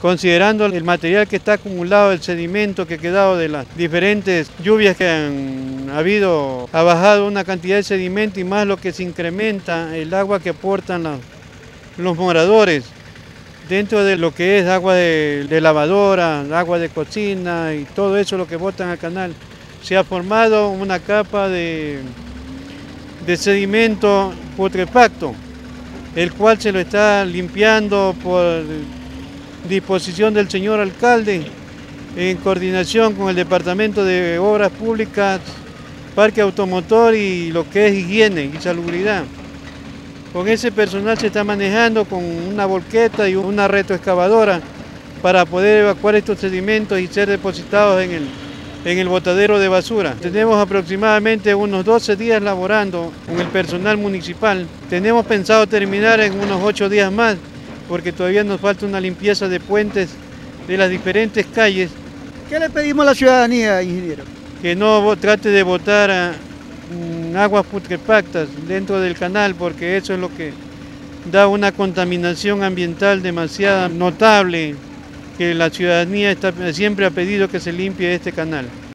considerando el material que está acumulado, el sedimento que ha quedado de las diferentes lluvias que han habido, ha bajado una cantidad de sedimento y más lo que se incrementa el agua que aportan los moradores dentro de lo que es agua de lavadora, agua de cocina y todo eso lo que botan al canal. Se ha formado una capa de sedimento putrefacto, el cual se lo está limpiando por disposición del señor alcalde, en coordinación con el Departamento de Obras Públicas, Parque Automotor y lo que es higiene y salubridad. Con ese personal se está manejando con una volqueta y una retroexcavadora para poder evacuar estos sedimentos y ser depositados en el botadero de basura. Tenemos aproximadamente unos 12 días laborando con el personal municipal. Tenemos pensado terminar en unos 8 días más, porque todavía nos falta una limpieza de puentes de las diferentes calles. ¿Qué le pedimos a la ciudadanía, ingeniero? Que no trate de botar aguas putrefactas dentro del canal, porque eso es lo que da una contaminación ambiental demasiado notable, que la ciudadanía siempre ha pedido que se limpie este canal.